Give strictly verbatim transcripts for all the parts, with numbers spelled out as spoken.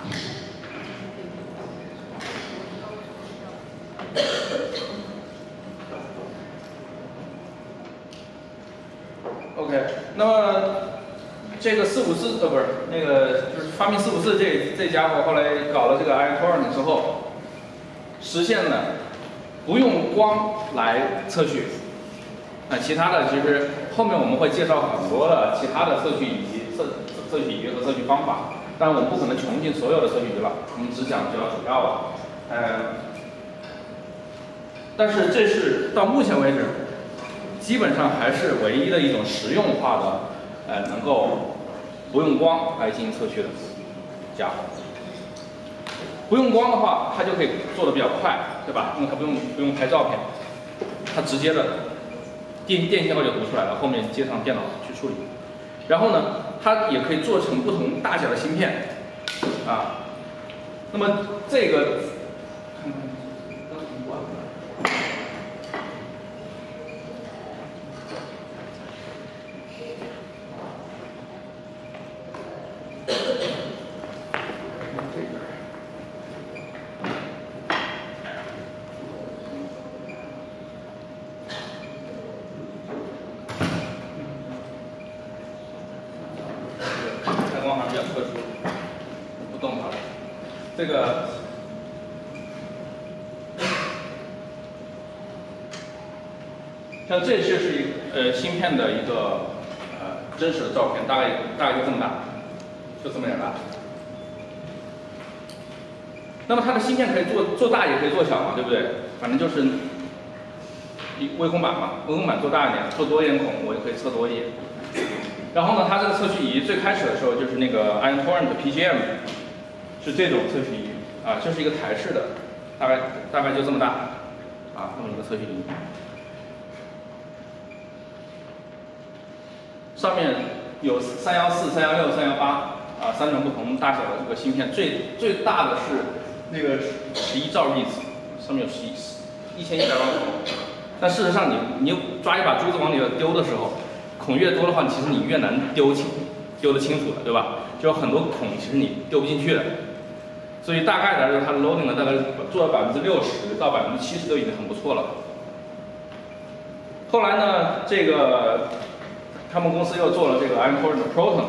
OK， 那么这个四五四呃不是那个就是发明四五四这这家伙后来搞了这个 Iron Torrent 之后，实现了不用光来测序。那其他的其实后面我们会介绍很多的其他的测序仪、测测序仪和测序方法，当然我们不可能穷尽所有的测序仪了，我们只讲比较主要的。嗯，但是这是到目前为止。 基本上还是唯一的一种实用化的，呃，能够不用光来进行测序的家伙。不用光的话，它就可以做的比较快，对吧？因为它不用不用拍照片，它直接的电电信号就读出来了，后面接上电脑去处理。然后呢，它也可以做成不同大小的芯片，啊。那么这个，看看。 这个像这就是一呃芯片的一个呃真实的照片，大概大概就这么大，就这么点大。那么它的芯片可以做做大也可以做小嘛，对不对？反正就是一微孔板嘛，微孔板做大一点，做多一点孔，我就可以测多一点。然后呢，它这个测序仪最开始的时候就是那个 Iron Torrent P G M， 是这种测序仪。 啊，这是一个台式的，大概大概就这么大，啊，这么一个测序仪，上面有三幺四、三幺六、三幺八啊三种不同大小的这个芯片，最最大的是那个十一兆 reads， 上面有十一一千一百万孔，但事实上你你抓一把珠子往里头丢的时候，孔越多的话，其实你越难丢清丢得清楚的，对吧？就有很多孔其实你丢不进去的。 所以大概来说，它的 loading 呢，大概做到百分之六十到百分之七十都已经很不错了。后来呢，这个他们公司又做了这个 Iron Torrent Proton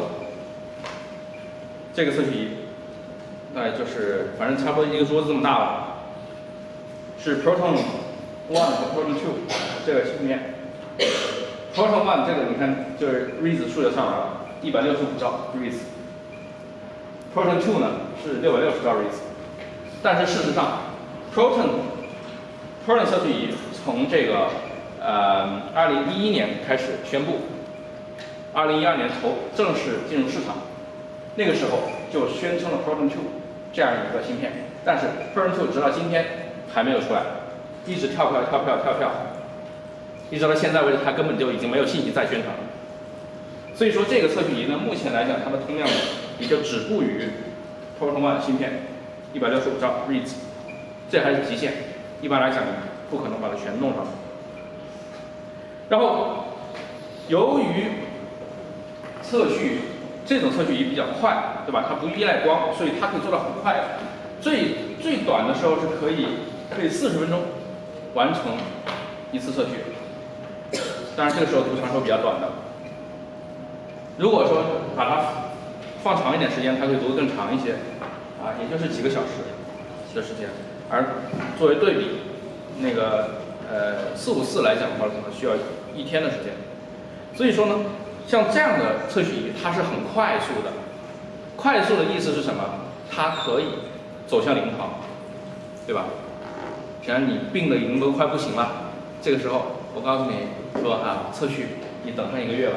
这个测序仪，那就是反正差不多一个桌子这么大了，是 Proton One 和 Proton Two 这个芯片。Proton One 这个你看就是 reads 数就上来了，一百六十五兆 reads。Proton Two 呢？ 是六百六十兆 reads， 但是事实上 ，Proton Proton 测序仪从这个呃二零一一年开始宣布，二零一二年投正式进入市场，那个时候就宣称了 Proton Two 这样一个芯片，但是 Proton Two 直到今天还没有出来，一直跳票跳票跳票，一直到现在为止，它根本就已经没有信息再宣传了。所以说这个测序仪呢，目前来讲它的通量也就止步于 Proton One 芯片一百六十五兆 reads， 这还是极限，一般来讲不可能把它全弄上。然后，由于测序这种测序仪比较快，对吧？它不依赖光，所以它可以做到很快。最最短的时候是可以可以四十分钟完成一次测序。当然这个时候图长是比较短的。如果说把它放长一点时间，它可以读得更长一些，啊，也就是几个小时的时间。而作为对比，那个呃四五四来讲的话，可能需要一天的时间。所以说呢，像这样的测序仪，它是很快速的。快速的意思是什么？它可以走向临床，对吧？显然你病的已经都快不行了，这个时候我告诉你说啊，测序你等上一个月吧。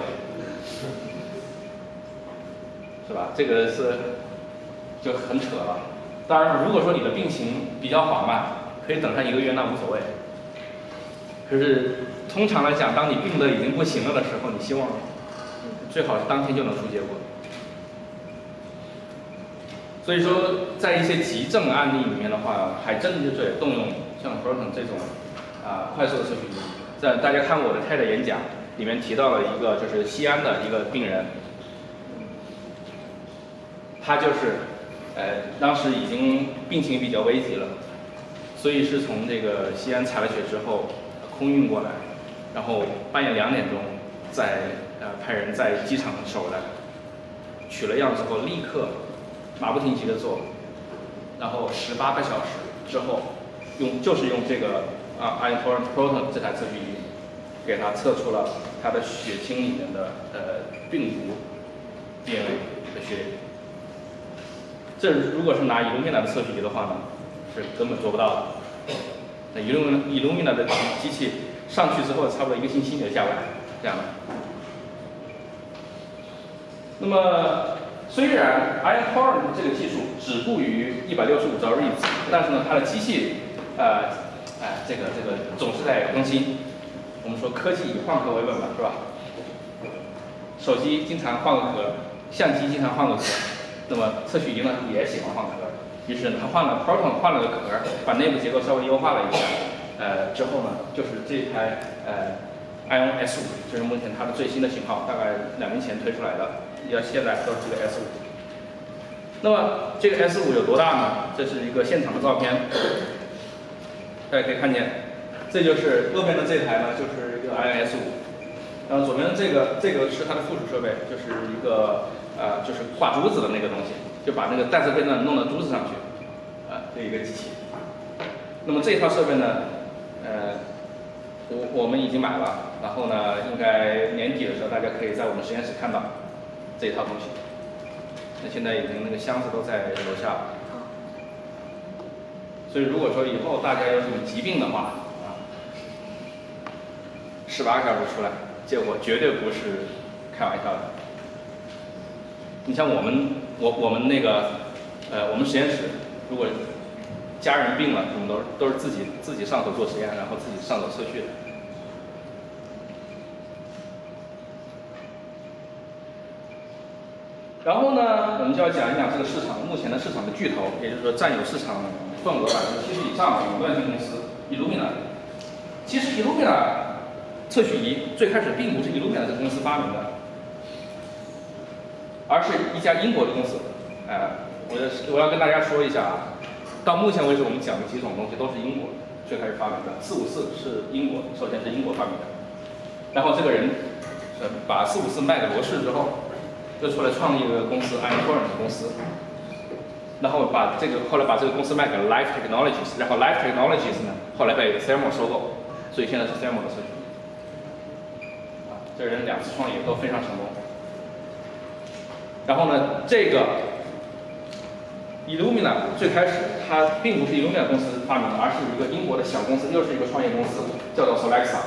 是吧？这个是就很扯了。当然，如果说你的病情比较缓慢，可以等上一个月，那无所谓。可是通常来讲，当你病得已经不行了的时候，你希望最好是当天就能出结果。所以说，在一些急症案例里面的话，还真的就得动用像 Proton 这种啊、呃、快速的测序仪。在大家看我的 TED 演讲里面提到了一个，就是西安的一个病人。他就是，呃， 当时已经病情比较危急了，所以是从这个西安采了血之后空运过来，然后半夜两点钟再呃派人在机场守来，取了样之后立刻马不停蹄的做，然后十八个小时之后用就是用这个啊 ion tolerant proton 这台测序仪给它测出了它的血清里面的呃病毒 D N A 的序列。这如果是拿 Illumina 的测序仪的话呢，是根本做不到的。那 Illumina Illumina 的机器上去之后，差不多一个星期就下来，这样的。那么虽然 ion tolerant 这个技术止步于一百六十五兆 reads， 但是呢，它的机器呃哎这个这个总是在更新。我们说科技以换壳为本嘛，是吧？手机经常换个壳，相机经常换个壳，那么测序仪呢也喜欢换壳。于是呢，它换了 Proton 换了个壳，把内部结构稍微优化了一下。呃，之后呢，就是这台呃 ion S 五，这是目前它的最新的型号，大概两年前推出来的，要现在都是这个 S 五。那么这个 S 五有多大呢？这是一个现场的照片，大家可以看见。这就是右边的这台呢，就是一个 ion S 五，然后左边的这个这个是它的附属设备，就是一个呃就是挂珠子的那个东西，就把那个带色片呢弄到珠子上去，啊、呃，这一个机器。那么这一套设备呢，呃，我我们已经买了，然后呢，应该年底的时候大家可以在我们实验室看到这一套东西。那现在已经那个箱子都在楼下了，所以如果说以后大家有什么疾病的话，十八个小时出来，结果绝对不是开玩笑的。你像我们，我我们那个，呃，我们实验室，如果家人病了，什么都都是自己自己上手做实验，然后自己上手测序的。然后呢，我们就要讲一讲这个市场目前的市场的巨头，也就是说占有市场份额百分之七十以上的垄断性公司 Illumina。其实 Illumina 测序仪最开始并不是 Illumina 这个公司发明的，而是一家英国的公司。呃，我要我要跟大家说一下啊，到目前为止我们讲的几种东西都是英国最开始发明的。四五四是英国，首先是英国发明的，然后这个人呃把四五四卖给罗氏之后，就出来创立一个公司 ion tolerant 公司，然后把这个后来把这个公司卖给了 Life Technologies， 然后 Life Technologies 呢后来被 Thermo 收购，所以现在是 Thermo 的测序。这人两次创业都非常成功。然后呢，这个 Illumina 最开始它并不是 Illumina 公司发明的，而是一个英国的小公司，又是一个创业公司，叫做 Solexa。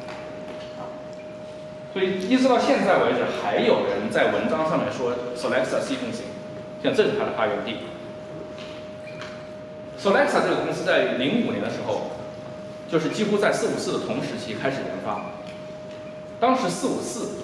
所以一直到现在为止，还有人在文章上面说 Solexa sequencing， 像这是它的发源地。Solexa 这个公司在零五年的时候，就是几乎在四五四的同时期开始研发。当时四五四，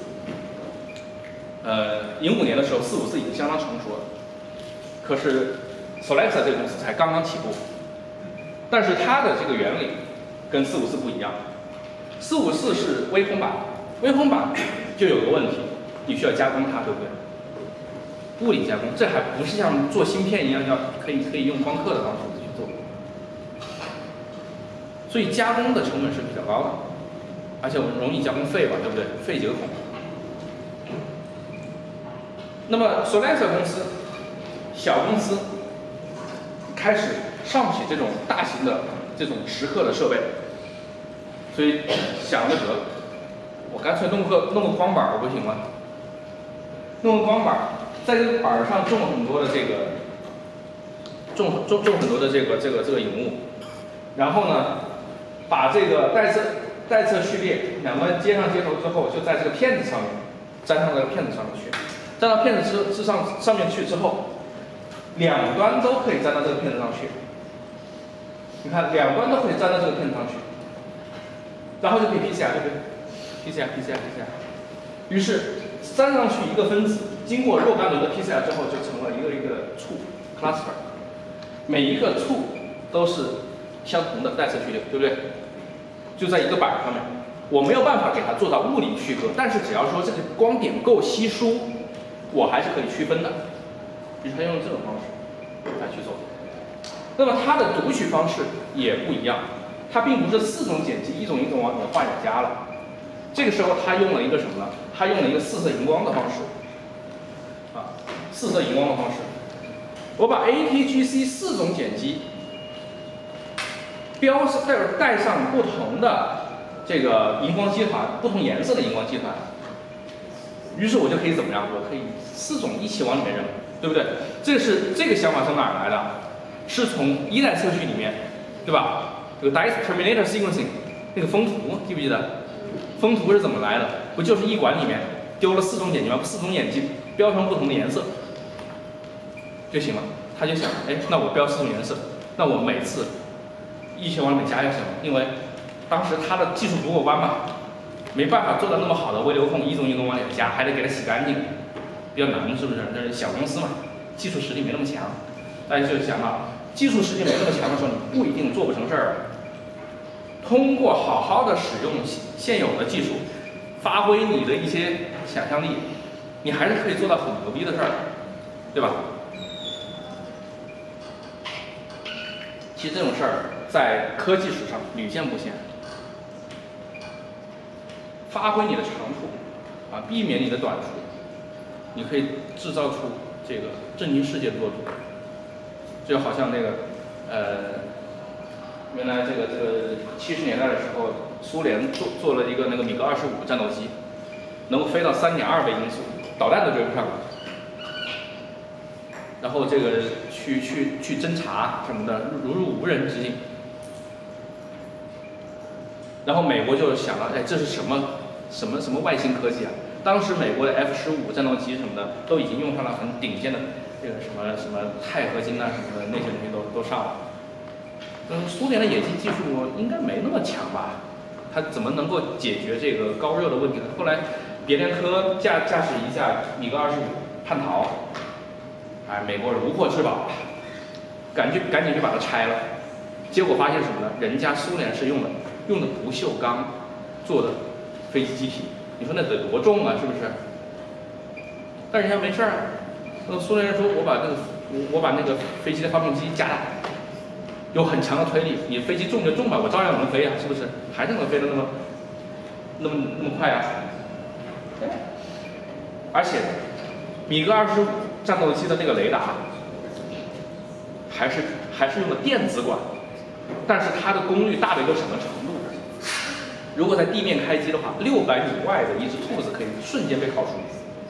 呃，零五年的时候，四五四已经相当成熟了。可是 Solexa 这个公司才刚刚起步，但是它的这个原理跟四五四不一样。四五四是微空板，微空板就有个问题，你需要加工它，对不对？物理加工，这还不是像做芯片一样要可以可以用光刻的方式去做，所以加工的成本是比较高的。而且我们容易加工废吧，对不对？废几个孔。那么 Solexa 公司，小公司开始上不起这种大型的这种蚀刻的设备，所以想了个辙，我干脆弄个弄个光板儿不行吗？弄个光板儿，在这个板儿上种很多的这个种种种很多的这个这个这个引物，然后呢，把这个带色。带测序列两端接上接头之后，就在这个片子上面粘上这个片子上面去，粘到片子之之上上面去之后，两端都可以粘到这个片子上去。你看，两端都可以粘到这个片子上去，然后就可以 P C R， 对不对 ？P C R，P C R，P C R。于是粘上去一个分子，经过若干轮的 P C R 之后，就成了一个一个簇 cluster， 每一个簇都是相同的带测序列，对不对？就在一个板上面，我没有办法给它做到物理区隔，但是只要说这个光点够稀疏，我还是可以区分的。于是他用这种方式来去做。 那么它的读取方式也不一样，它并不是四种剪辑一种一种往里面换着加了。这个时候它用了一个什么呢？它用了一个四色荧光的方式，啊，四色荧光的方式。我把 A P G C 四种剪辑标带带上不同的这个荧光基团，不同颜色的荧光基团。于是我就可以怎么样？我可以四种一起往里面扔，对不对？这是这个想法从哪儿来的？是从依赖测序里面，对吧？这个 Dice Terminator Sequencing 那个风图，记不记得？风图是怎么来的？不就是一管里面丢了四种剪辑吗？四种剪辑标成不同的颜色就行了。他就想，哎，那我标四种颜色，那我每次一起往里面加就行了。因为当时他的技术不过关嘛，没办法做到那么好的微流控，一种一种往里面加，还得给它洗干净，比较难，是不是？这是小公司嘛，技术实力没那么强。大家就想啊，技术实力没那么强的时候，你不一定做不成事儿。通过好好的使用现有的技术，发挥你的一些想象力，你还是可以做到很牛逼的事儿，对吧？其实这种事儿在科技史上屡见不鲜。发挥你的长处，啊，避免你的短处，你可以制造出这个震惊世界的作品。就好像那个，呃，原来这个这个七十年代的时候，苏联做做了一个那个米格二十五战斗机，能够飞到三点二倍音速，导弹都追不上了。然后这个去去去侦察什么的，如入无人之境。然后美国就想了，哎，这是什么什么什么外星科技啊？当时美国的 F 十五战斗机什么的都已经用上了很顶尖的这个什么什么钛合金啊什么的那些东西都都上了。嗯，苏联的野鸡技术应该没那么强吧？它怎么能够解决这个高热的问题呢？后来别联科驾驾驶一架米格二十五叛逃，哎，美国人如获至宝，赶紧赶紧就把它拆了。结果发现什么呢？人家苏联是用的用的不锈钢做的飞机机体，你说那得多重啊，是不是？但人家没事儿，那苏联人说我把那个我把那个飞机的发动机加大，有很强的推力，你飞机重就重吧，我照样能飞啊，是不是？还是能飞得那么那么那么快啊？而且米格二十五战斗机的那个雷达还是还是用的电子管，但是它的功率大到一个什么程度？如果在地面开机的话，六百米外的一只兔子可以瞬间被烤熟。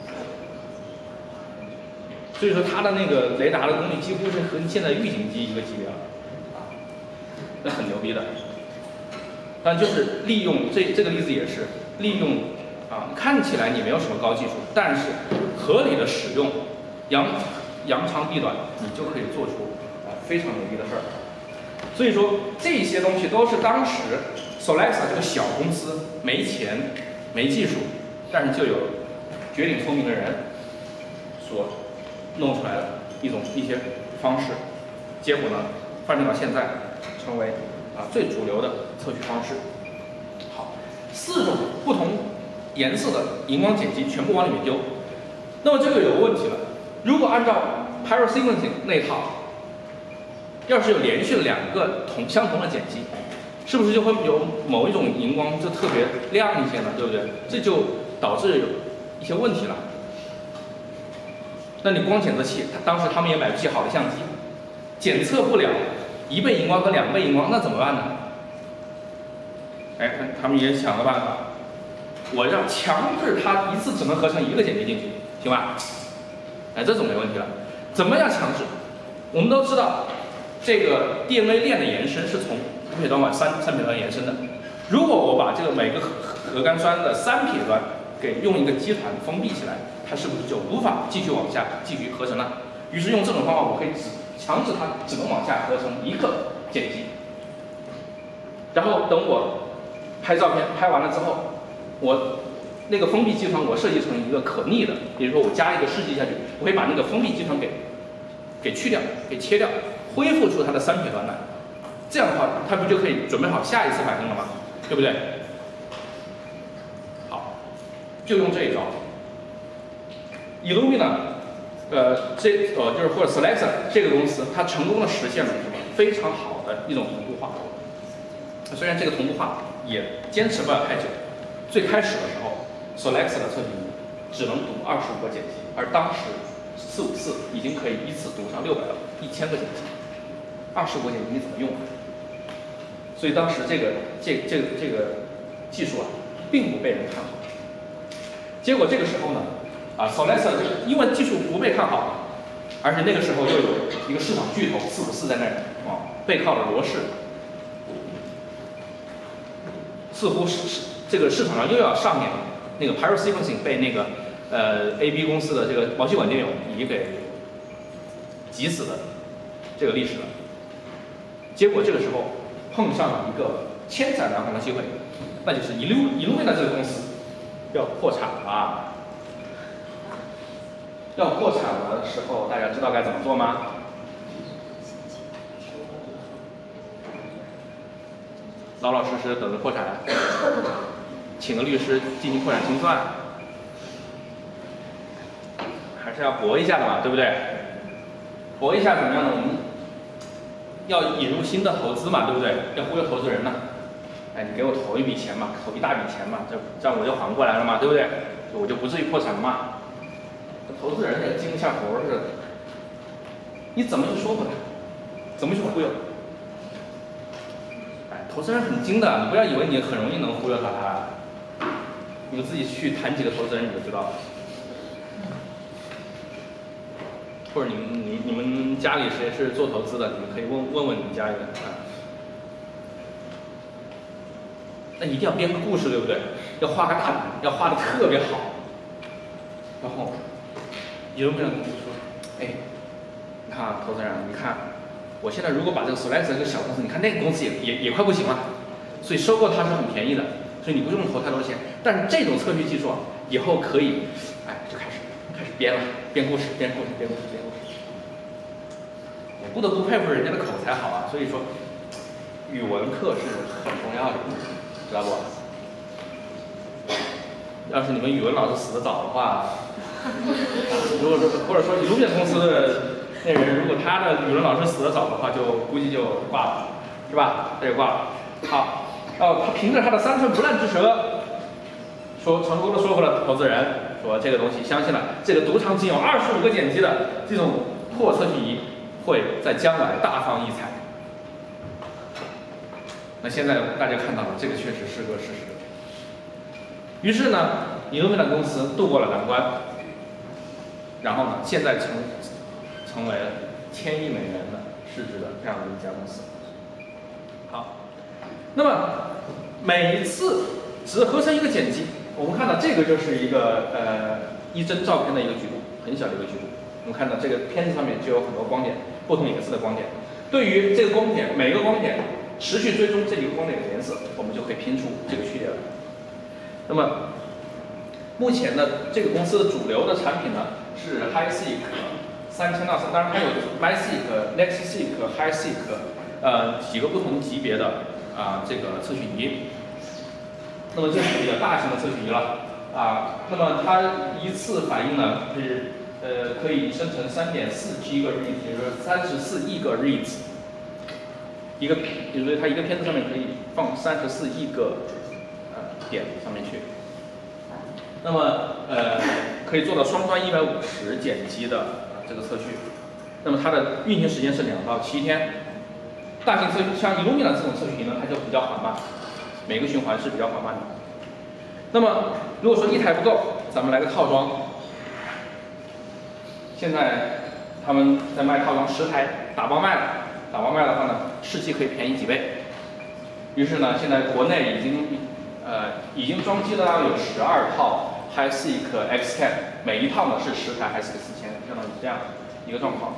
所以说它的那个雷达的功率几乎是和现在预警机一个级别了，啊，那很牛逼的。但就是利用这这个例子也是利用啊，看起来你没有什么高技术，但是合理的使用，扬扬长避短，你就可以做出啊非常牛逼的事儿。所以说这些东西都是当时 Solexa 这个小公司没钱、没技术，但是就有绝顶聪明的人所弄出来的一种一些方式，结果呢，发展到现在成为啊最主流的测序方式。好，四种不同颜色的荧光剪辑全部往里面丢，那么这个有个问题了，如果按照 Pyrosequencing 那一套，要是有连续的两个同相同的剪辑，是不是就会有某一种荧光就特别亮一些呢？对不对？这就导致有一些问题了。那你光检测器，他当时他们也买不起好的相机，检测不了一倍荧光和两倍荧光，那怎么办呢？哎，他们也想个办法，我要强制它一次只能合成一个剪辑进去，行吧？哎，这种没问题了。怎么样强制？我们都知道，这个 D N A 链的延伸是从五撇端往三三撇端延伸的。如果我把这个每个核核苷酸的三撇端给用一个基团封闭起来，它是不是就无法继续往下继续合成了？于是用这种方法，我可以只强制它只能往下合成一个剪辑。然后等我拍照片拍完了之后，我那个封闭基团我设计成一个可逆的，比如说我加一个试剂下去，我可以把那个封闭基团给给去掉，给切掉，恢复出它的三撇端来。这样的话，它不就可以准备好下一次反应了吗？对不对？好，就用这一招。Illumina， 呃，这呃就是或者 Solexa 这个公司，它成功的实现了什么？ 非常好的一种同步化。虽然这个同步化也坚持不了太久，最开始的时候 ，Solexa 的测评只能读二十五个碱基，而当时四五四已经可以依次读上六百、一千个碱基，二十五个碱基你怎么用？所以当时这个这这个这个技术啊，并不被人看好。结果这个时候呢，啊 ，Solexa 因为技术不被看好，而且那个时候又有一个市场巨头四五四在那儿啊，背靠着罗氏，似乎是是这个市场上又要上演那个 Pyro Sequencing 被那个呃 A B 公司的这个毛细管电泳仪给挤死的这个历史了。结果这个时候碰上了一个千载难逢的机会，那就是 Illumina 这个公司要破产了。要破产的时候，大家知道该怎么做吗？老老实实等着破产，请个律师进行破产清算，还是要搏一下的嘛，对不对？搏一下怎么样呢？我们要引入新的投资嘛，对不对？要忽悠投资人呢。哎，你给我投一笔钱嘛，投一大笔钱嘛，这这样我就缓过来了嘛，对不对？我就不至于破产了嘛。投资人也经一下活似的，你怎么去说服他？怎么去忽悠？哎，投资人很精的，你不要以为你很容易能忽悠到他，你们自己去谈几个投资人你就知道了。或者你们你你们家里谁是做投资的，你们可以问问问你们家里人啊。那一定要编个故事，对不对？要画个大饼，要画的特别好。然后，有人跟公司说：“哎，你看啊，投资人，你看，我现在如果把这个 Solexa 这个小公司，你看那个公司也也也快不行了，所以收购它是很便宜的，所以你不用投太多的钱。但是这种测序技术啊，以后可以，哎，就开始开始编了，编故事，编故事，编故事，编故事。我不得不佩服人家的口才好啊，所以说，语文课是很重要的。”知道不？要是你们语文老师死得早的话，如果说或者说Illumina公司的那人，如果他的语文老师死得早的话，就估计就挂了，是吧？他就挂了。好，哦，他凭着他的三寸不烂之舌，说成功的说服了投资人，说这个东西相信了，这个读长仅有二十五个碱基的这种破测序仪会在将来大放异彩。那现在大家看到了，这个确实是个事实。于是呢，Illumina公司渡过了难关，然后呢，现在成成为了千亿美元的市值的这样的一家公司。好，那么每一次只合成一个碱基，我们看到这个就是一个呃一帧照片的一个局部，很小的一个局部。我们看到这个片子上面就有很多光点，不同颜色的光点。对于这个光点，每个光点持续追踪这几个光点的颜色，我们就可以拼出这个序列来。那么，目前的这个公司的主流的产品呢是 HiSeq 三千到三，当然还有 MySeq、NextSeq、HiSeq， 呃几个不同级别的啊、呃、这个测序仪。那么这是比较大型的测序仪了啊。那么它一次反应呢是呃可以生成 三点四 G 个 reads， 也就是三十四亿个 reads。一个，也就是它一个片子上面可以放三十四亿个呃点上面去。那么呃可以做到双端一百五十碱基的、呃、这个测序。那么它的运行时间是两到七天。大型测序像 Illumina 这种测序仪呢，它就比较缓慢，每个循环是比较缓慢的。那么如果说一台不够，咱们来个套装。现在他们在卖套装十台，打包卖了。打包卖的话呢，士气可以便宜几倍。于是呢，现在国内已经呃已经装机了有十二套 HiSeq X 十， 每一套呢是十台 HiSeq 四千，相当于这样一个状况。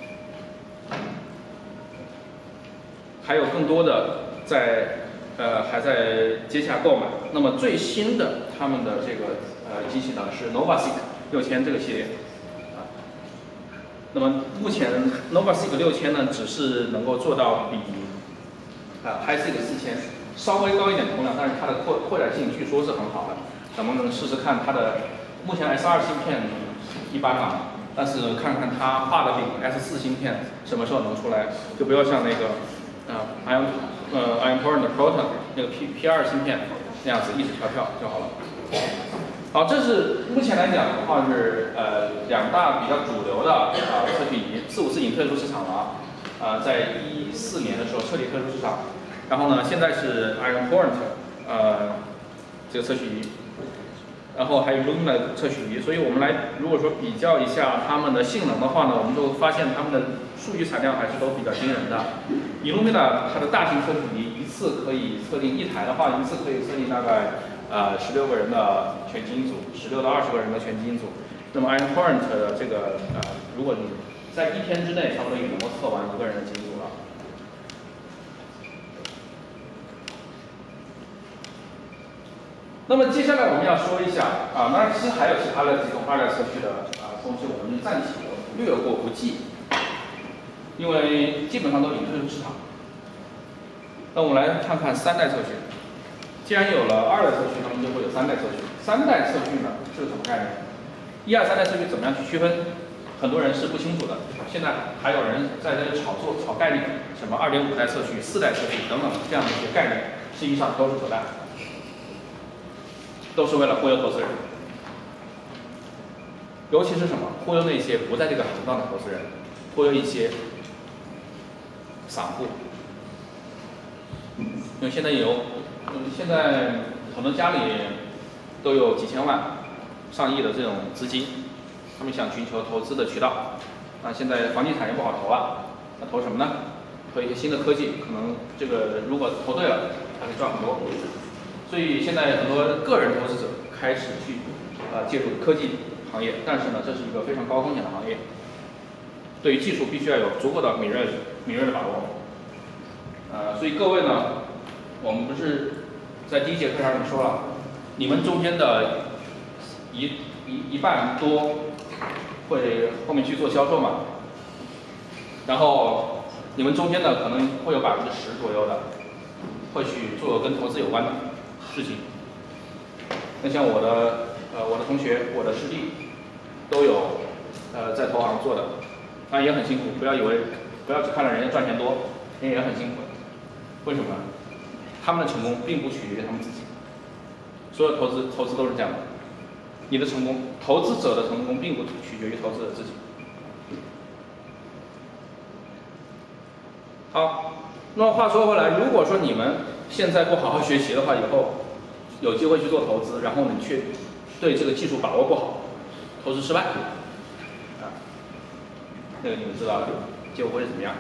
还有更多的在呃还在接洽购买。那么最新的他们的这个呃机器呢是 NovaSeq 六千这个系列。那么目前 NovaSeq 六千呢，只是能够做到比啊 HiSeq 四千稍微高一点通量，但是它的扩扩展性据说是很好的。咱们能试试看它的，目前 S 二芯片一般嘛， 但是看看它画的饼 S 四 芯片什么时候能出来，就不要像那个呃 Ion 呃 Ion Torrent Proton 那个 P P 二芯片那样子一直跳跳就好了。好，这是目前来讲的话是呃两大比较主流的啊、呃、测序仪，四五四已经退出市场了，啊、呃，在一四年的时候彻底退出市场。然后呢，现在是 Ion Torrent 呃这个测序仪。然后还有 Illumina 的测序仪，所以我们来如果说比较一下它们的性能的话呢，我们就发现它们的数据产量还是都比较惊人的。Illumina 它的大型测序仪一次可以测定一台的话，一次可以测定大概呃十六个人的全基因组，十六到二十个人的全基因组。那么 Ion Torrent 的这个呃，如果你在一天之内差不多也能够测完一个人的基因组了。那么接下来我们要说一下啊，当然其实还有其他的几种二代测序的啊东西，我们暂且略过不计，因为基本上都已经退出市场。那我们来看看三代测序。既然有了二代测序，那么就会有三代测序。三代测序呢是什么概念？一二三代测序怎么样去区分？很多人是不清楚的。现在还有人在这里炒作、炒概念，什么二点五代测序、四代测序等等这样的一些概念，实际上都是扯淡。都是为了忽悠投资人，尤其是什么？忽悠那些不在这个行当的投资人，忽悠一些散户。因为现在有，嗯，现在很多家里都有几千万、上亿的这种资金，他们想寻求投资的渠道。那现在房地产也不好投了，那投什么呢？投一些新的科技，可能这个如果投对了，它可以赚很多。所以现在很多个人投资者开始去呃介入科技行业，但是呢，这是一个非常高风险的行业，对于技术必须要有足够的敏锐敏锐的把握。呃，所以各位呢，我们不是在第一节课上说了，你们中间的一一一半多会后面去做销售嘛，然后你们中间的可能会有百分之十左右的会去做跟投资有关的事情。那像我的呃我的同学、我的师弟都有呃在投行做的，当然也很辛苦，不要以为不要只看了人家赚钱多，人家也很辛苦。为什么呢？他们的成功并不取决于他们自己，所有投资投资都是这样的。你的成功，投资者的成功并不取决于投资者自己。好，那么话说回来，如果说你们现在不好好学习的话，以后有机会去做投资，然后你却对这个技术把握不好，投资失败，啊，那个你们知道结果会是怎么样？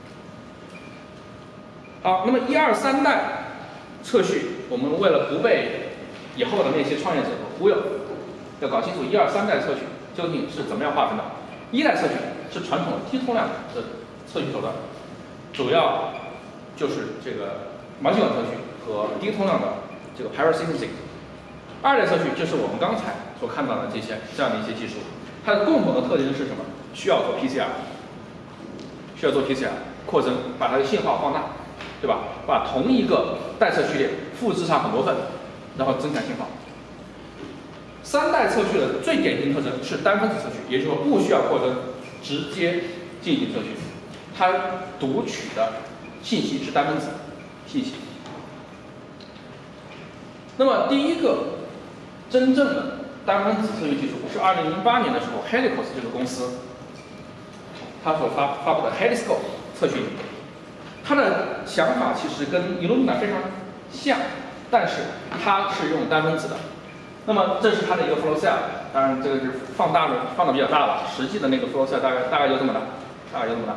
好，那么一二三代测序，我们为了不被以后的那些创业者忽悠，要搞清楚一二三代测序究竟是怎么样划分的。一代测序是传统的低通量的测序手段，主要就是这个毛细管测序和低通量的这个 parasynthesis。二代测序就是我们刚才所看到的这些这样的一些技术，它的共同的特点是什么？需要做 P C R， 需要做 P C R 扩增，把它的信号放大，对吧？把同一个代测序列复制上很多份，然后增强信号。三代测序的最典型特征是单分子测序，也就是说不需要扩增，直接进行测序。它读取的信息是单分子信息。那么第一个真正的单分子测序技术是二零零八年的时候 Helicos 这个公司它所发发布的 Heliscope 测序仪。它的想法其实跟 Illumina 非常像，但是它是用单分子的。那么这是它的一个 flow cell， 当然这个是放大的，放的比较大了，实际的那个 flow cell 大概大概就这么大，大概就这么大。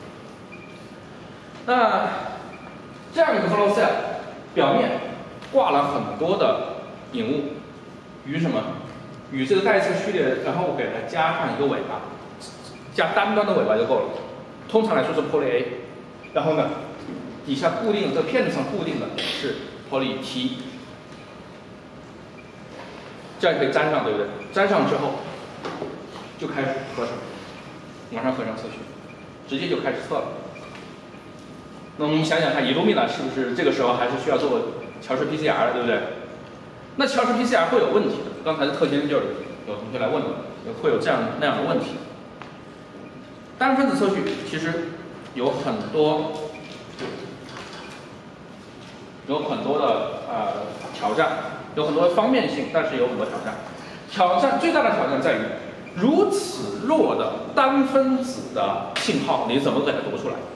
那这样一个 flow cell 表面挂了很多的引物，与什么？与这个代测序列，然后我给它加上一个尾巴，加单端的尾巴就够了。通常来说是 poly A， 然后呢，底下固定这个片子上固定的是 poly T。这样可以粘上，对不对？粘上之后，就开始合成，往上合成测序，直接就开始测了。那我们想想看 ，Illumina 是不是这个时候还是需要做乔氏 P C R 的，对不对？那乔氏 P C R 会有问题的。刚才的课间就有同学来问了，会有这样那样的问题。 单分子测序其实有很多有很多的呃挑战，有很多方面性，但是有很多挑战。挑战最大的挑战在于，如此弱的单分子的信号，你怎么给它读出来？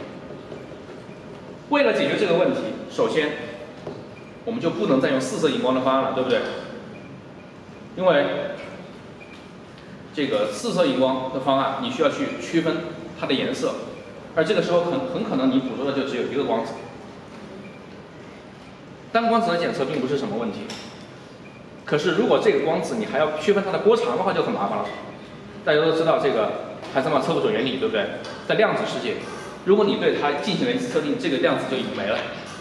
为了解决这个问题，首先我们就不能再用四色荧光的方案了，对不对？因为这个四色荧光的方案，你需要去区分它的颜色，而这个时候很很可能你捕捉的就只有一个光子。单光子的检测并不是什么问题，可是如果这个光子你还要区分它的波长的话，就很麻烦了。大家都知道这个海森堡测不准原理，对不对？在量子世界，如果你对它进行了一次测定，这个量子就已经没了。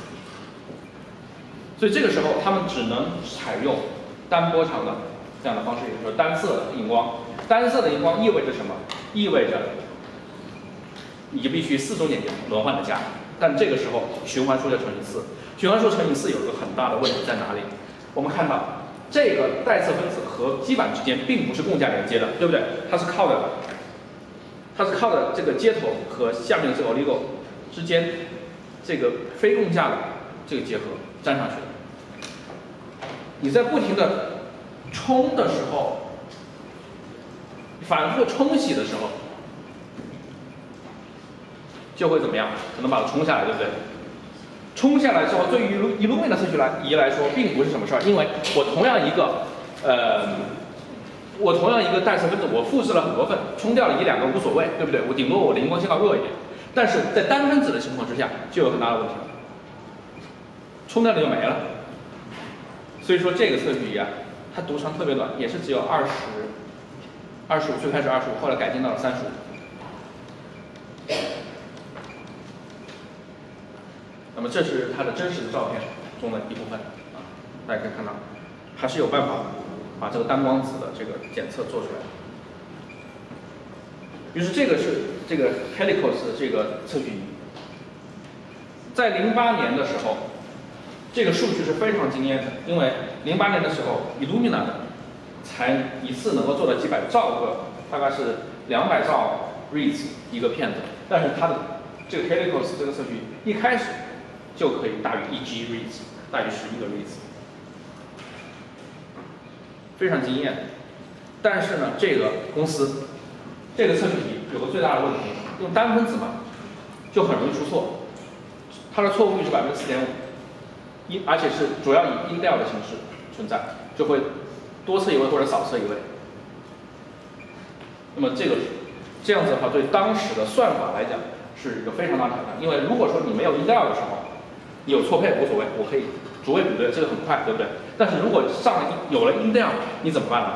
所以这个时候，他们只能采用单波长的这样的方式，也就是说单色的荧光。单色的荧光意味着什么？意味着你就必须四种点轮换的加，但这个时候循环数要乘以四。循环数乘以四有一个很大的问题在哪里？我们看到这个带色分子和基板之间并不是共价连接的，对不对？它是靠的，它是靠的这个接头和下面的这个 oligo 之间这个非共价的这个结合粘上去的。你在不停的冲的时候，反复冲洗的时候，就会怎么样？可能把它冲下来，对不对？冲下来之后，对于 Illumina 的测序来仪来说，并不是什么事儿，因为我同样一个，呃，我同样一个带色分子，我复制了很多份，冲掉了一两个无所谓，对不对？我顶多我的荧光信号弱一点，但是在单分子的情况之下，就有很大的问题了，冲掉了就没了。所以说这个测序仪啊，它读长特别短，也是只有二十、二十五，最开始二十五，后来改进到了三十五。那么这是它的真实的照片中的一部分啊，大家可以看到，还是有办法把这个单光子的这个检测做出来。于是这个是这个 Helicos 的这个测序仪，在零八年的时候，这个数据是非常惊艳的，因为零八年的时候 Illumina 才一次能够做到几百兆个，大概是两百兆 reads 一个片子，但是它的这个 Helicos 这个测序仪一开始就可以大于一 G reads， 大于十一个 reads， 非常惊艳。但是呢，这个公司这个测序仪有个最大的问题，用单分子嘛，就很容易出错，它的错误率是百分之四点五，一而且是主要以音调的形式存在，就会多测一位或者少测一位。那么这个这样子的话，对当时的算法来讲是一个非常大的挑战，因为如果说你没有音调的时候，你有错配无所谓，我可以逐位比对，这个很快，对不对？但是如果上了有了音调，你怎么办呢？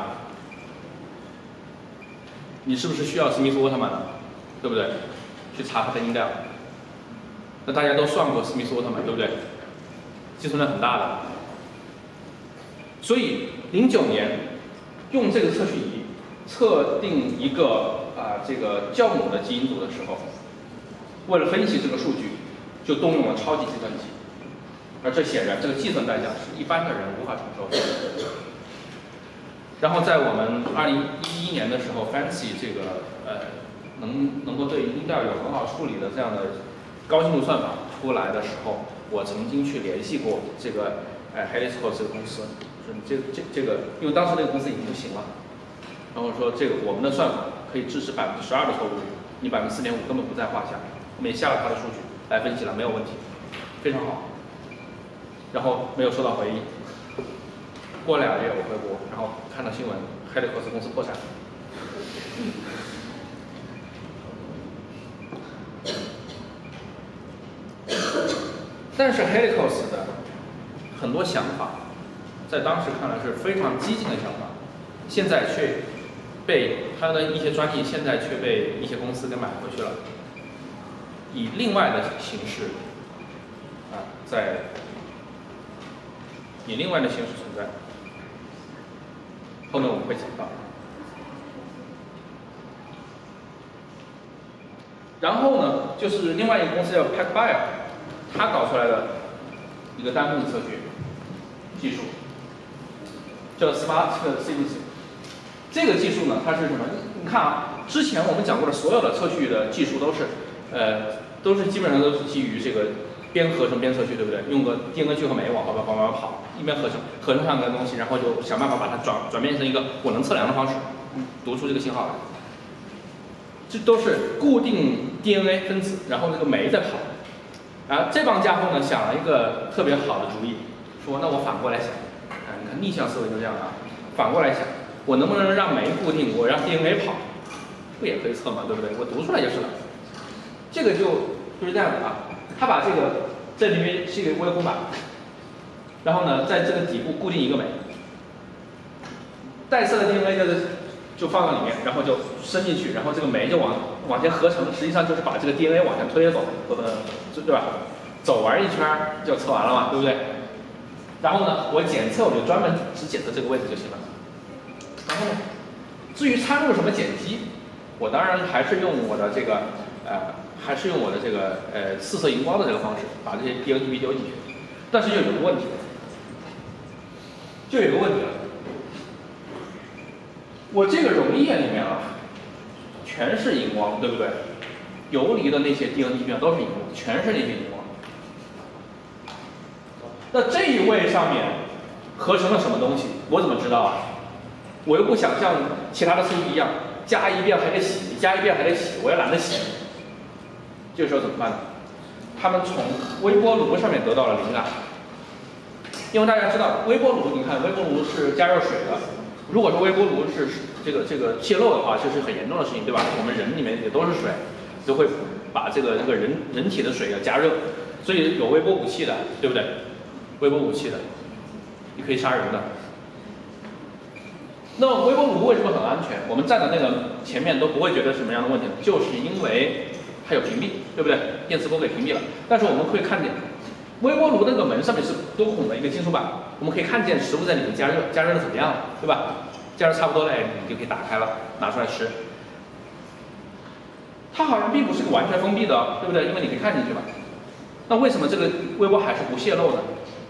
你是不是需要史密斯沃特曼呢？对不对？去查它的音调。那大家都算过史密斯沃特曼，对不对？计算量很大的。所以零九年用这个测序仪测定一个啊、呃、这个酵母的基因组的时候，为了分析这个数据，就动用了超级计算机。而这显然这个计算代价是一般的人无法承受的。然后在我们二零一一年的时候 ，Fancy 这个呃能能够对音调有很好处理的这样的高精度算法出来的时候，我曾经去联系过这个呃 Helicos 这个公司，说这这这个，因为当时那个公司已经不行了，然后说这个我们的算法可以支持百分之十二的错误率，你百分之四点五根本不在话下。我们也下了他的数据来分析了，没有问题，非常好。然后没有收到回应。过两个月我回国，然后看到新闻 ，Helicos 公司破产。但是 Helicos 的很多想法，在当时看来是非常激进的想法，现在却被他的一些专利现在却被一些公司给买回去了，以另外的形式啊，在以另外的形式存在。后面我们会讲到。然后呢，就是另外一个公司叫 PacBio， 它搞出来的一个单分子测序技术，叫 Smart Sequencing。这个技术呢，它是什么？ 你看啊，之前我们讲过的所有的测序的技术都是，呃，都是基本上都是基于这个边合成边测序，对不对？用个 D N A 聚合酶往后边往外跑，一边合成合成上个东西，然后就想办法把它转转变成一个我能测量的方式，读出这个信号来。这都是固定 D N A 分子，然后那个酶在跑。然后这帮家伙呢想了一个特别好的主意，说那我反过来想，啊，你看逆向思维就这样啊，反过来想，我能不能让酶固定，我让 D N A 跑，不也可以测嘛，对不对？我读出来就是了。这个就就是这样的啊，他把这个这里面是一个微空板，然后呢在这个底部固定一个酶，带测的 D N A 就是就放到里面，然后就伸进去，然后这个酶就往往前合成，实际上就是把这个 D N A 往前推着走，呃，对吧？走完一圈就测完了嘛，对不对？然后呢，我检测我就专门只检测这个位置就行了。然后呢，至于参入什么碱基，我当然还是用我的这个呃，还是用我的这个呃四色荧光的这个方式，把这些 D N A 丢进去。但是就有个问题，就有个问题了。我这个溶液里面啊，全是荧光，对不对？游离的那些 D N A 里面都是荧光，全是那些荧光。那这一位上面合成了什么东西？我怎么知道啊？我又不想像其他的测序一样，加一遍还得洗，加一遍还得洗，我也懒得洗。这个时候怎么办呢？他们从微波炉上面得到了灵感，因为大家知道微波炉，你看微波炉是加热水的。如果说微波炉是这个这个泄漏的话，这是很严重的事情，对吧？我们人里面也都是水，就会把这个这个人人体的水要加热，所以有微波武器的，对不对？微波武器的，你可以杀人的。那么微波炉为什么很安全？我们站在那个前面都不会觉得什么样的问题，就是因为它有屏蔽，对不对？电磁波给屏蔽了。但是我们会看见，微波炉那个门上面是多孔的一个金属板，我们可以看见食物在里面加热，加热的怎么样了，对吧？加热差不多了，哎，你就可以打开了，拿出来吃。它好像并不是个完全封闭的，对不对？因为你可以看进去嘛。那为什么这个微波还是不泄漏呢？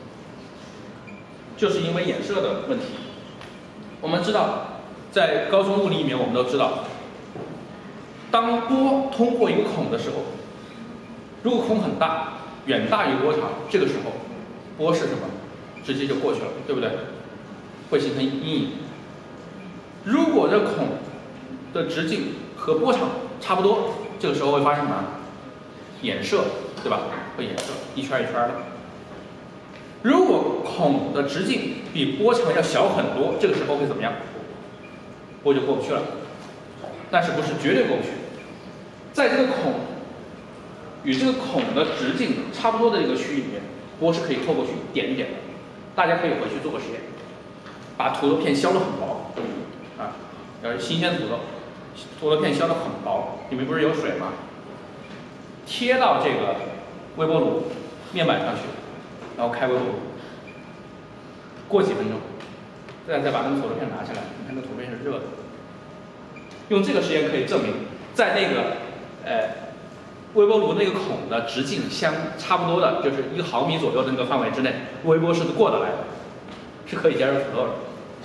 就是因为衍射的问题。我们知道，在高中物理里面，我们都知道，当波通过一个孔的时候，如果孔很大，远大于波长，这个时候波是什么？直接就过去了，对不对？会形成阴影。如果这孔的直径和波长差不多，这个时候会发生什么？衍射，对吧？会衍射，一圈一圈的。如果孔的直径比波长要小很多，这个时候会怎么样？波就过不去了，但是不是绝对过不去。在这个孔与这个孔的直径差不多的一个区域里面，波是可以透过去一点一点的。大家可以回去做个实验，把土豆片削得很薄，啊，要是新鲜土豆，土豆片削得很薄，里面不是有水吗？贴到这个微波炉面板上去。然后开微波炉，过几分钟，再再把那个土豆片拿下来，你看那土豆片是热的。用这个实验可以证明，在那个呃微波炉那个孔的直径相差不多的，就是一毫米左右的那个范围之内，微波是过得来的，是可以加热土豆的。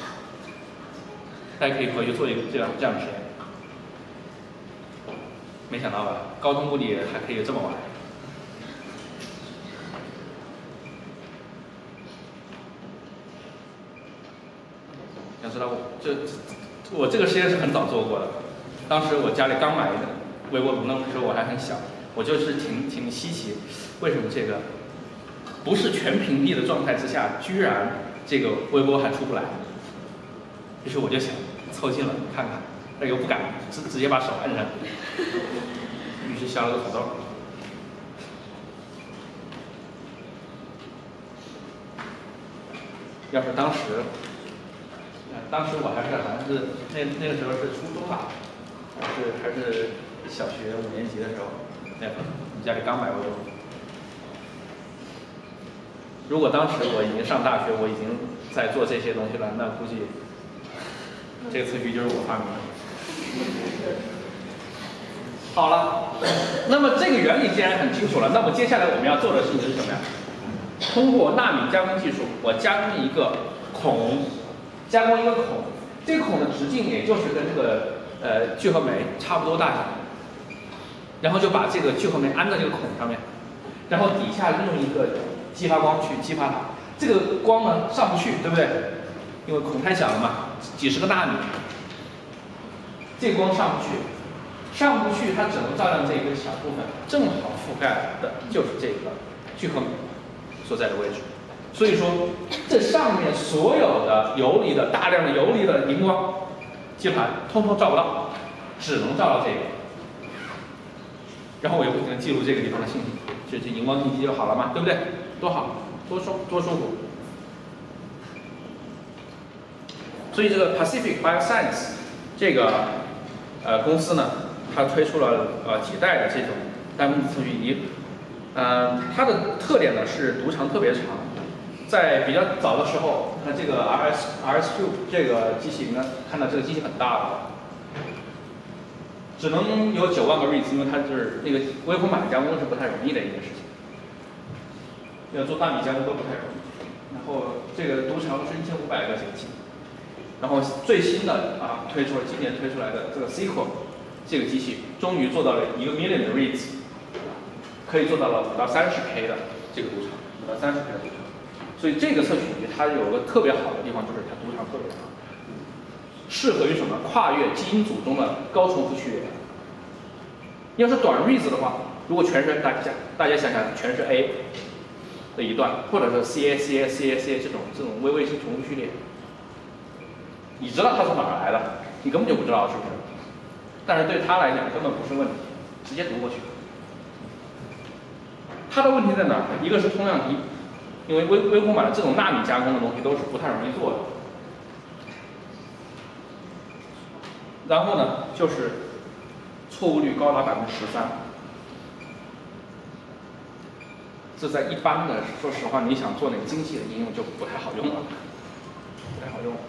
大家可以回去做一个这样这样的实验。没想到吧？高通物理还可以这么玩。要知道我这我这个实验是很早做过的，当时我家里刚买的微波炉，那时候我还很小，我就是挺挺稀奇，为什么这个不是全屏蔽的状态之下，居然这个微波还出不来？于是我就想凑近了看看，但又不敢直直接把手按上，于是削了个土豆。要是当时。当时我还是好像是那那个时候是初中吧，还是还是小学五年级的时候，那会儿我们家里刚买微波炉。如果当时我已经上大学，我已经在做这些东西了，那估计这个测序就是我发明的。好了，那么这个原理既然很清楚了，那么接下来我们要做的事情是什么呀？通过纳米加工技术，我加工一个孔。加工一个孔，这个孔的直径也就是跟这个呃聚合酶差不多大小，然后就把这个聚合酶安在这个孔上面，然后底下用一个激发光去激发它。这个光呢上不去，对不对？因为孔太小了嘛，几十个纳米，这个光上不去。上不去，它只能照亮这一个小部分，正好覆盖的就是这个聚合酶所在的位置。所以说，这上面所有的游离的大量的游离的荧光基盘，通通照不到，只能照到这个。然后我又不停的记录这个地方的信息，这这荧光信息就好了嘛，对不对？多好，多舒多舒服。所以这个 Pacific Bioscience 这个呃公司呢，它推出了呃几代的这种单分子测序仪，呃，它的特点呢是读长特别长，在比较早的时候，它这个 R S R S Q 这个机器呢，看到这个机器很大了，只能有九万个 reads， 因为它就是那个微孔码加工是不太容易的一件事情，要做纳米加工都不太容易。然后这个读长是一千五百个显器，然后最新的啊推出了今年推出来的这个 Sequel。这个机器终于做到了一个 million 的 reads， 可以做到了五到三十 K 的这个读长，五到三十 K 的读长。所以这个测序仪它有个特别好的地方，就是它读长特别长，适合于什么？跨越基因组中的高重复序列。要是短 reads 的话，如果全是大家大家想想，全是 A 的一段，或者是 C A C A C A C A 这种这种微卫星重复序列，你知道它从哪儿来的？你根本就不知道，是不是？但是对他来讲根本不是问题，直接读过去。它的问题在哪儿？一个是通量低，因为微微孔码的这种纳米加工的东西都是不太容易做的。然后呢，就是错误率高达百分之十三，这在一般的，说实话，你想做那个精细的应用就不太好用了，不太好用。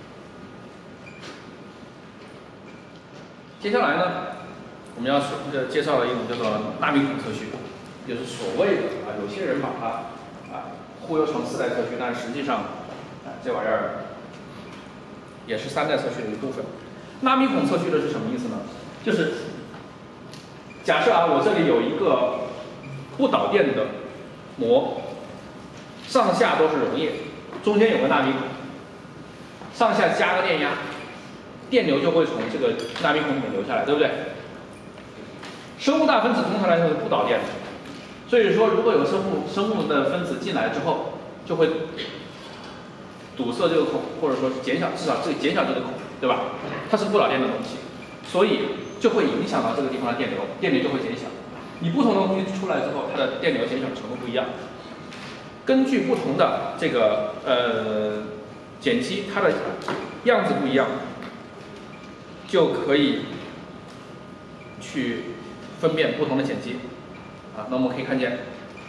接下来呢，我们要说呃介绍了一种叫做纳米孔测序，就是所谓的啊，有些人把它啊忽悠成四代测序，但实际上啊这玩意儿也是三代测序的一部分。纳米孔测序的是什么意思呢？就是假设啊，我这里有一个不导电的膜，上下都是溶液，中间有个纳米孔，上下加个电压。电流就会从这个纳米孔里面流下来，对不对？生物大分子通常来说是不导电的，所以说如果有生物生物的分子进来之后，就会堵塞这个孔，或者说是减小，至少这个减小这个孔，对吧？它是不导电的东西，所以就会影响到这个地方的电流，电流就会减小。你不同的东西出来之后，它的电流减小程度不一样。根据不同的这个呃碱基，它的样子不一样。就可以去分辨不同的碱基啊。那我们可以看见，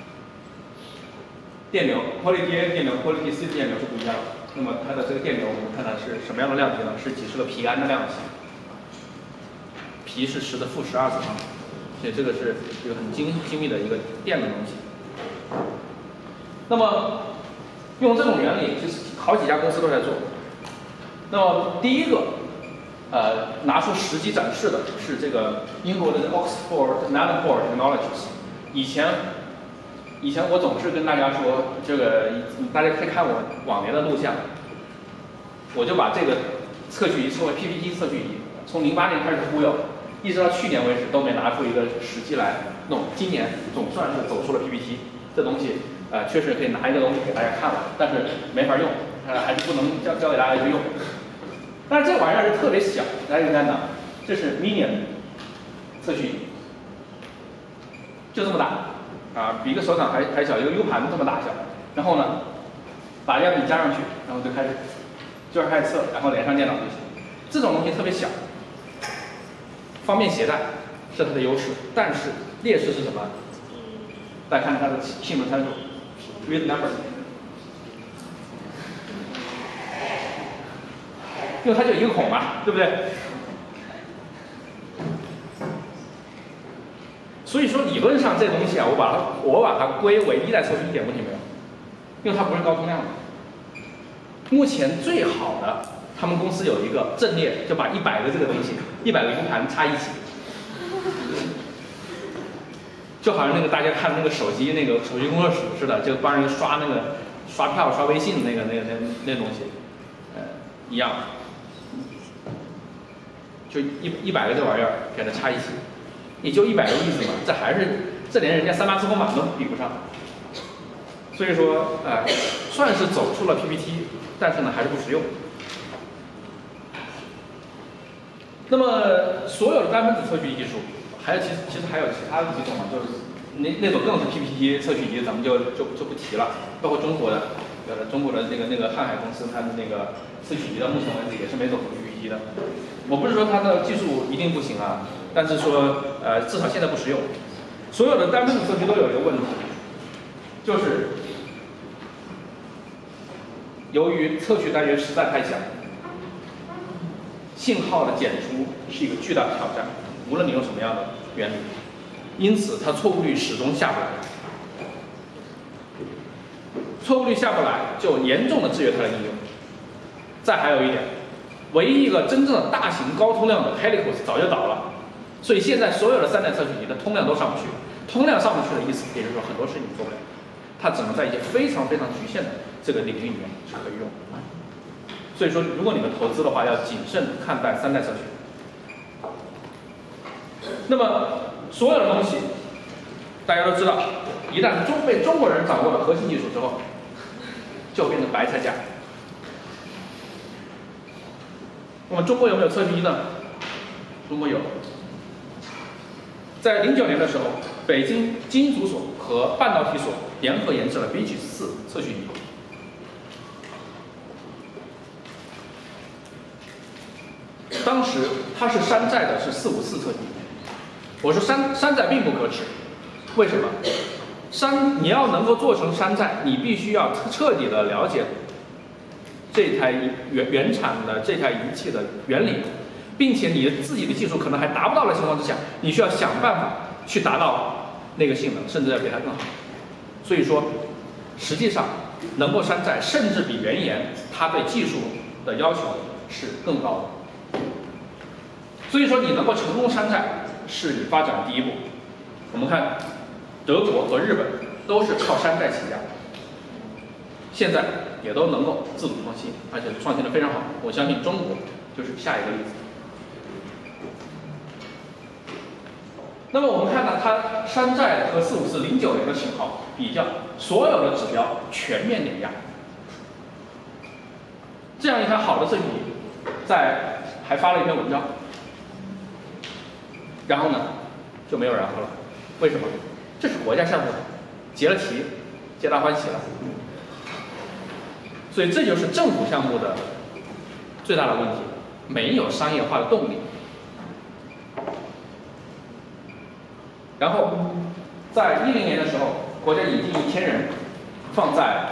电流 poly D A 电流 poly D C 电流是不一样的。那么它的这个电流，我们看看是什么样的量级呢？是几十个皮安的量级，皮是十的负十二次方，所以这个是一个很精精密的一个电的东西。那么用这种原理，其实好几家公司都在做。那么第一个。呃，拿出实际展示的是这个英国的 Oxford Nanopore Technologies。以前，以前我总是跟大家说，这个大家可以看我往年的录像，我就把这个测序仪称为 P P T 测序仪，从零八年开始忽悠，一直到去年为止都没拿出一个实际来弄。今年总算是走出了 P P T， 这东西呃确实可以拿一个东西给大家看了，但是没法用，呃还是不能教教给大家去用。但是这玩意儿是特别小，来人看哪？这是 Minion 测序仪，就这么大，啊，比一个手掌还还小，一个 U 盘这么大小。然后呢，把样品加上去，然后就开始，就是开始测，然后连上电脑就行。这种东西特别小，方便携带是它的优势，但是劣势是什么？再看它的性能参数 ，read number。因为它就一个孔嘛，对不对？所以说理论上这东西啊，我把它我把它归为一代测序一点问题没有，因为它不是高通量的。目前最好的，他们公司有一个阵列，就把一百个这个东西一百个 U 盘插一起，就好像那个大家看那个手机那个手机工作室似的，就帮人刷那个刷票、刷微信那个那个那那东西，呃，一样，就一一百个这玩意儿给它插一起，也就一百个意思嘛，这还是这连人家三八自控版都比不上。所以说，呃，算是走出了 P P T， 但是呢还是不实用。那么所有的单分子测序技术，还有其实其实还有其他的几种嘛，就是那那种更是 P P T 测序机，咱们就就就不提了。包括中国的，呃，中国的那个那个瀚海公司，它的那个测序机到目前为止也是没走出 P P T 的。我不是说它的技术一定不行啊，但是说呃至少现在不实用。所有的单分子测序都有一个问题，就是由于测序单元实在太小，信号的检出是一个巨大的挑战，无论你用什么样的原理，因此它错误率始终下不来。错误率下不来，就严重的制约它的应用。再还有一点，唯一一个真正的大型高通量的 Helios 早就倒了，所以现在所有的三代测序仪的通量都上不去。通量上不去的意思，也就是说很多事情做不了，它只能在一些非常非常局限的这个领域里面是可以用的。所以说，如果你们投资的话，要谨慎看待三代测序。那么，所有的东西，大家都知道，一旦中被中国人掌握了核心技术之后，就变成白菜价。那么，中国有没有测序仪呢？中国有。在零九年的时候，北京金属所和半导体所联合研制了 B G 四测序仪。当时它是山寨的，是四五四测序仪。我说山山寨并不可耻，为什么？山你要能够做成山寨，你必须要彻底的了解这台原原产的这台仪器的原理，并且你自己的技术可能还达不到的情况之下，你需要想办法去达到那个性能，甚至要比它更好。所以说，实际上能够山寨，甚至比原研它对技术的要求是更高的。所以说，你能够成功山寨，是你发展的第一步。我们看，德国和日本都是靠山寨起家，现在也都能够自主创新，而且创新的非常好。我相信中国就是下一个例子。那么我们看到它山寨和四五四零九年的型号比较，所有的指标全面碾压。这样一台好的测序仪，在还发了一篇文章。然后呢，就没有然后了。为什么？这是国家项目，结了题，皆大欢喜了。所以这就是政府项目的最大的问题，没有商业化的动力。然后，在一零年的时候，国家引进一千人，放在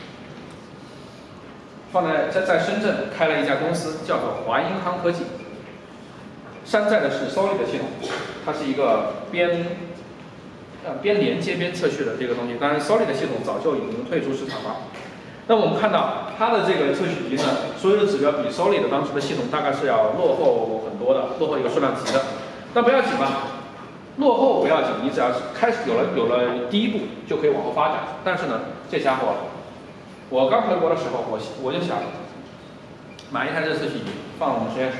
放在在在深圳开了一家公司，叫做华英康科技。山寨的是 Solid 系统，它是一个边呃边连接边测序的这个东西。当然 ，Solid 系统早就已经退出市场了。那我们看到它的这个测序仪呢，所有的指标比 Solid 当时的系统大概是要落后很多的，落后一个数量级的。但不要紧吧，落后不要紧，你只要是开始有了有了第一步，就可以往后发展。但是呢，这家伙，我刚回国的时候，我我就想买一台这测序仪放我们实验室。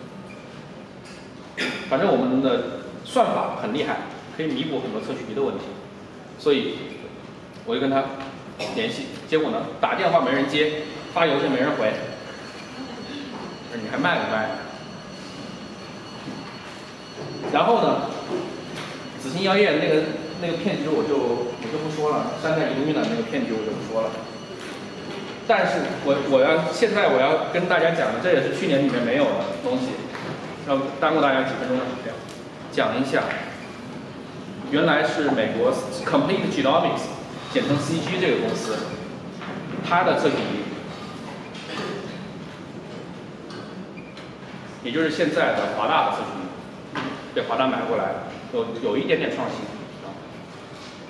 反正我们的算法很厉害，可以弥补很多测序仪的问题，所以我就跟他联系，结果呢，打电话没人接，发邮件没人回，你还卖不卖？然后呢，紫金药业那个那个骗局我就我就不说了，山寨营运的那个骗局我就不说了。但是我我要现在我要跟大家讲的，这也是去年里面没有的东西。要耽误大家几分钟的时间，讲一下，原来是美国 Complete Genomics， 简称 C G 这个公司，它的测序仪，也就是现在的华大的测序仪，被华大买过来，有有一点点创新。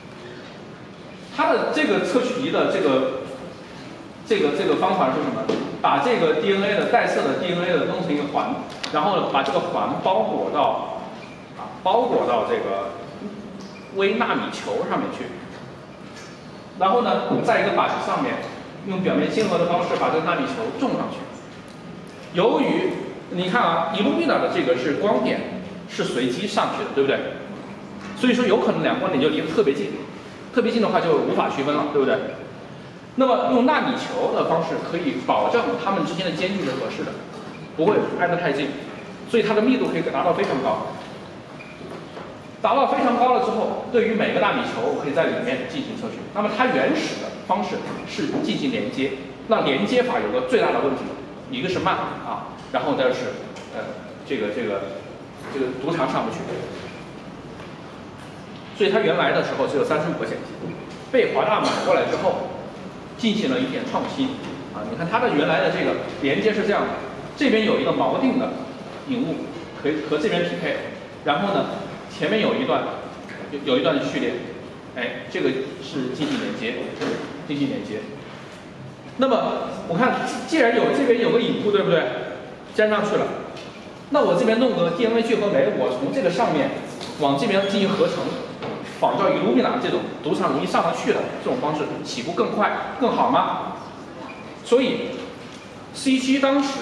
它的这个测序仪的这个这个这个方法是什么？ 把这个 D N A 的带色的 D N A 的弄成一个环，然后呢把这个环包裹到啊包裹到这个微纳米球上面去，然后呢在一个板子上面用表面亲和的方式把这个纳米球种上去。由于你看啊 ，Illumina 的这个是光点是随机上去的，对不对？所以说有可能两个光点就离得特别近，特别近的话就无法区分了，对不对？那么用纳米球的方式可以保证它们之间的间距是合适的，不会挨得太近，所以它的密度可以达到非常高。达到非常高了之后，对于每个纳米球，我可以在里面进行测序。那么它原始的方式是进行连接，那连接法有个最大的问题，一个是慢啊，然后再是呃这个这个这个读长上不去，所以它原来的时候只有三十五个显机，被华大买过来之后，进行了一点创新啊。你看它的原来的这个连接是这样的，这边有一个锚定的引物，可以和这边匹配，然后呢。前面有一段，有有一段的序列，哎，这个是进行连接，进行连接。那么我看，既然有这边有个引物，对不对？粘上去了，那我这边弄个 D N A 聚合酶，我从这个上面往这边进行合成，仿照 Illumina 这种读长容易上得去的这种方式，起步更快更好吗？所以 C G 当时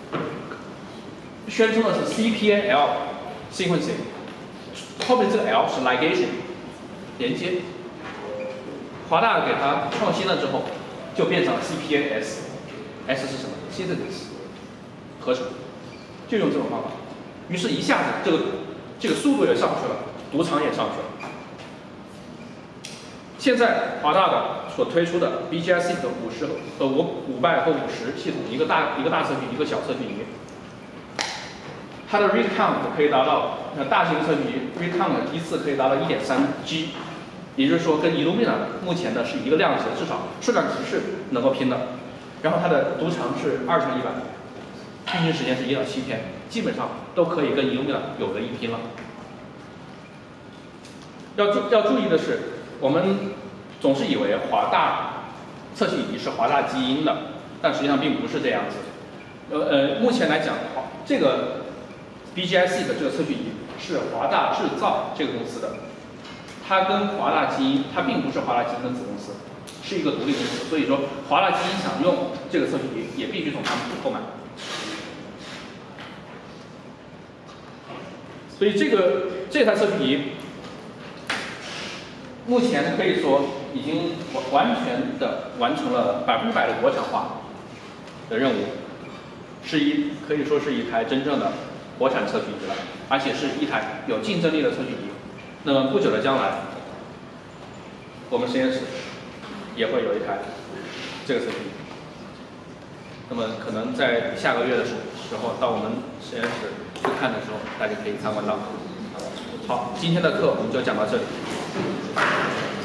宣称的是 C P A L sequencing。后面这个 L 是 ligation 连接，华大给它创新了之后，就变成了 C P A S，S 是什么 ？synthesis 合成，就用这种方法，于是一下子这个这个速度也上去了，读长也上去了。现在华大的所推出的 B G I C 的五十呃五五百和五十系统，一个大一个大测序，一个小测序仪。它的 read count 可以达到，呃，大型测序仪 read count 一次可以达到 一点三 G， 也就是说跟 Illumina 目前的是一个量级，至少数量级是能够拼的。然后它的读长是二乘一百，运行时间是一到七天，基本上都可以跟 Illumina 有的一拼了。要注要注意的是，我们总是以为华大测序仪是华大基因的，但实际上并不是这样子。呃呃，目前来讲，这个 B G I C 的这个测序仪是华大制造这个公司的，它跟华大基因，它并不是华大基因的子公司，是一个独立公司。所以说，华大基因想用这个测序仪，也必须从他们购买。所以这个这台测序仪，目前可以说已经完全的完成了百分之百的国产化的任务，是一可以说是一台真正的国产测序仪了，而且是一台有竞争力的测序仪。那么不久的将来，我们实验室也会有一台这个测序仪。那么可能在下个月的时时候到我们实验室去看的时候，大家可以参观到。好，今天的课我们就讲到这里。